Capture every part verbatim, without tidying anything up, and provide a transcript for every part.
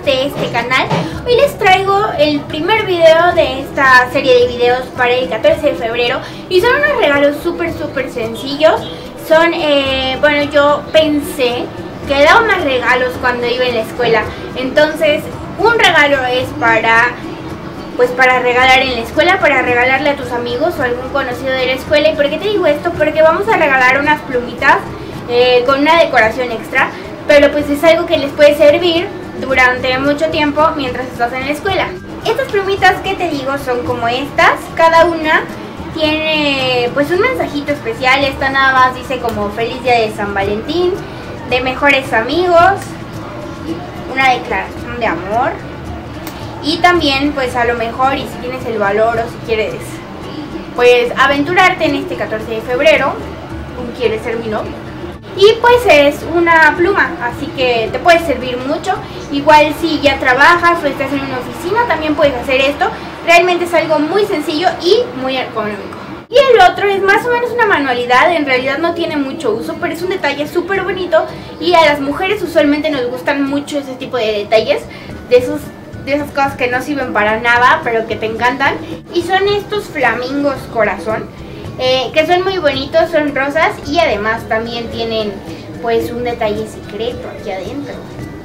de este canal. Hoy les traigo el primer video de esta serie de videos para el catorce de febrero y son unos regalos súper súper sencillos. Son, eh, bueno, yo pensé que daba más regalos cuando iba en la escuela, entonces un regalo es para... pues para regalar en la escuela, para regalarle a tus amigos o algún conocido de la escuela. ¿Y por qué te digo esto? Porque vamos a regalar unas plumitas eh, con una decoración extra, pero pues es algo que les puede servir durante mucho tiempo mientras estás en la escuela. Estas plumitas que te digo son como estas, cada una tiene pues un mensajito especial. Esta nada más dice como feliz día de San Valentín, de mejores amigos, una declaración de amor. Y también, pues a lo mejor, y si tienes el valor o si quieres, pues aventurarte en este catorce de febrero, un quieres ser mi novio. Y pues es una pluma, así que te puede servir mucho. Igual si ya trabajas o estás en una oficina, también puedes hacer esto. Realmente es algo muy sencillo y muy económico. Y el otro es más o menos una manualidad, en realidad no tiene mucho uso, pero es un detalle súper bonito. Y a las mujeres usualmente nos gustan mucho ese tipo de detalles, de esos... de esas cosas que no sirven para nada, pero que te encantan. Y son estos flamingos corazón, eh, que son muy bonitos, son rosas y además también tienen pues un detalle secreto aquí adentro.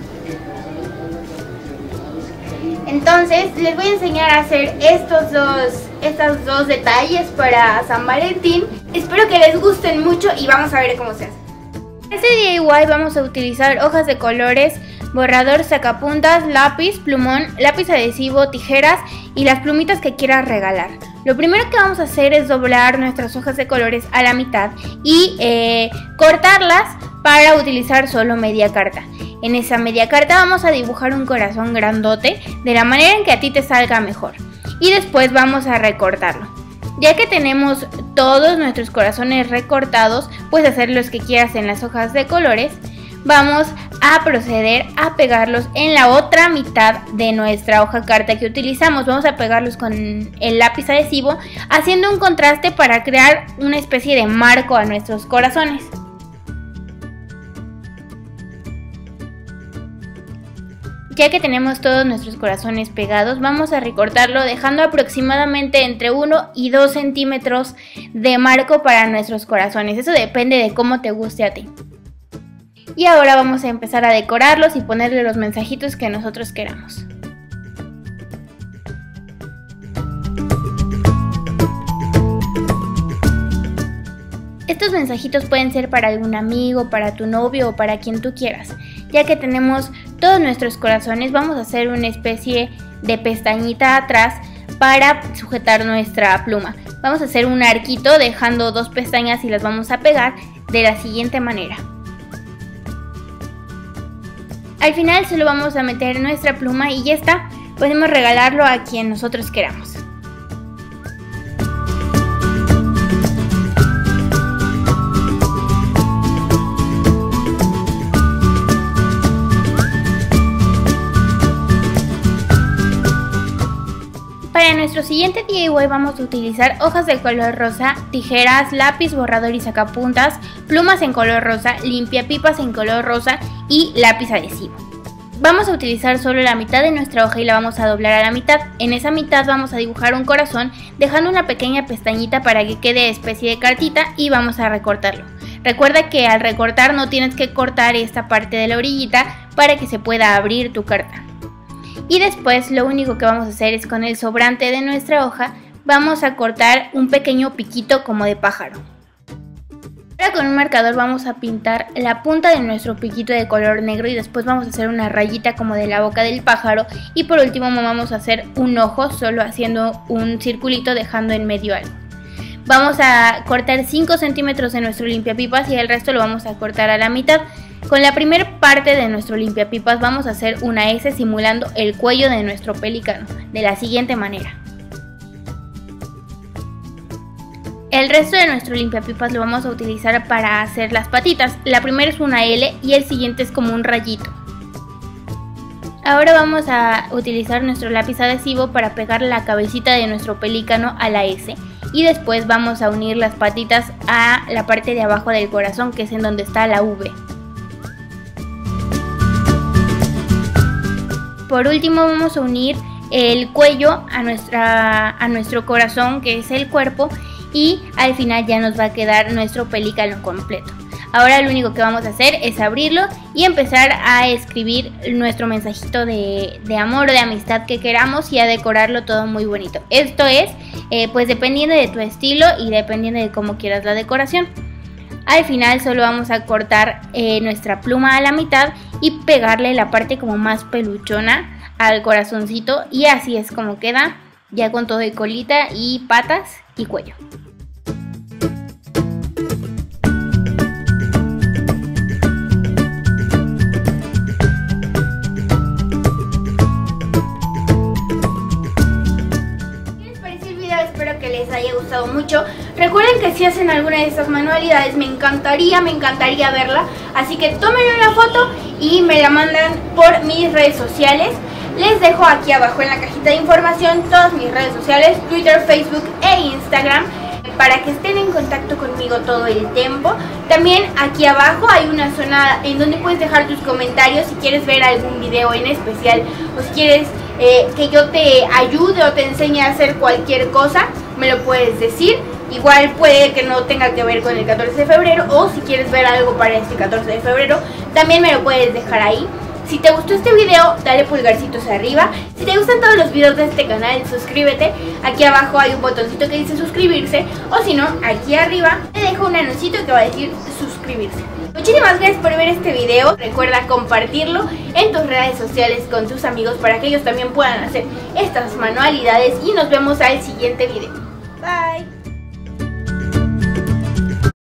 Entonces les voy a enseñar a hacer estos dos, estos dos detalles para San Valentín. Espero que les gusten mucho y vamos a ver cómo se hace. En este D I Y vamos a utilizar hojas de colores, borrador, sacapuntas, lápiz, plumón, lápiz adhesivo, tijeras y las plumitas que quieras regalar. Lo primero que vamos a hacer es doblar nuestras hojas de colores a la mitad y eh, cortarlas para utilizar solo media carta. En esa media carta vamos a dibujar un corazón grandote de la manera en que a ti te salga mejor y después vamos a recortarlo. Ya que tenemos todos nuestros corazones recortados, puedes hacer los que quieras en las hojas de colores. Vamos a proceder a pegarlos en la otra mitad de nuestra hoja carta que utilizamos. Vamos a pegarlos con el lápiz adhesivo, haciendo un contraste para crear una especie de marco a nuestros corazones. Ya que tenemos todos nuestros corazones pegados, vamos a recortarlo dejando aproximadamente entre uno y dos centímetros de marco para nuestros corazones. Eso depende de cómo te guste a ti. Y ahora vamos a empezar a decorarlos y ponerle los mensajitos que nosotros queramos. Estos mensajitos pueden ser para algún amigo, para tu novio o para quien tú quieras. Ya que tenemos todos nuestros corazones, vamos a hacer una especie de pestañita atrás para sujetar nuestra pluma. Vamos a hacer un arquito dejando dos pestañas y las vamos a pegar de la siguiente manera. Al final solo vamos a meter nuestra pluma y ya está. Podemos regalarlo a quien nosotros queramos. Para nuestro siguiente D I Y vamos a utilizar hojas de color rosa, tijeras, lápiz, borrador y sacapuntas, plumas en color rosa, limpiapipas en color rosa y lápiz adhesivo. Vamos a utilizar solo la mitad de nuestra hoja y la vamos a doblar a la mitad. En esa mitad vamos a dibujar un corazón dejando una pequeña pestañita para que quede especie de cartita y vamos a recortarlo. Recuerda que al recortar no tienes que cortar esta parte de la orillita para que se pueda abrir tu carta. Y después lo único que vamos a hacer es con el sobrante de nuestra hoja vamos a cortar un pequeño piquito como de pájaro. Ahora con un marcador vamos a pintar la punta de nuestro piquito de color negro y después vamos a hacer una rayita como de la boca del pájaro y por último vamos a hacer un ojo solo haciendo un circulito dejando en medio algo. Vamos a cortar cinco centímetros de nuestro limpiapipas y el resto lo vamos a cortar a la mitad. Con la primera parte de nuestro limpiapipas vamos a hacer una S simulando el cuello de nuestro pelícano, de la siguiente manera. El resto de nuestro limpiapipas lo vamos a utilizar para hacer las patitas. La primera es una L y el siguiente es como un rayito. Ahora vamos a utilizar nuestro lápiz adhesivo para pegar la cabecita de nuestro pelícano a la S. Y después vamos a unir las patitas a la parte de abajo del corazón, que es en donde está la V. Por último vamos a unir el cuello a, nuestra, a nuestro corazón, que es el cuerpo, y al final ya nos va a quedar nuestro pelícano completo. Ahora lo único que vamos a hacer es abrirlo y empezar a escribir nuestro mensajito de, de amor o de amistad que queramos y a decorarlo todo muy bonito. Esto es, eh, pues dependiendo de tu estilo y dependiendo de cómo quieras la decoración. Al final solo vamos a cortar eh, nuestra pluma a la mitad y pegarle la parte como más peluchona al corazoncito, y así es como queda, ya con todo de colita y patas y cuello. Espero que les haya gustado mucho. Recuerden que si hacen alguna de estas manualidades me encantaría, me encantaría verla. Así que tomen una foto y me la mandan por mis redes sociales. Les dejo aquí abajo en la cajita de información todas mis redes sociales, Twitter, Facebook e Instagram, para que estén en contacto conmigo todo el tiempo. También aquí abajo hay una zona en donde puedes dejar tus comentarios si quieres ver algún video en especial o si quieres eh, que yo te ayude o te enseñe a hacer cualquier cosa, me lo puedes decir. Igual puede que no tenga que ver con el catorce de febrero, o si quieres ver algo para este catorce de febrero, también me lo puedes dejar ahí. Si te gustó este video, dale pulgarcitos arriba. Si te gustan todos los videos de este canal, suscríbete. Aquí abajo hay un botoncito que dice suscribirse, o si no, aquí arriba te dejo un anuncito que va a decir suscribirse. Muchísimas gracias por ver este video. Recuerda compartirlo en tus redes sociales con tus amigos para que ellos también puedan hacer estas manualidades, y nos vemos al siguiente video. Bye.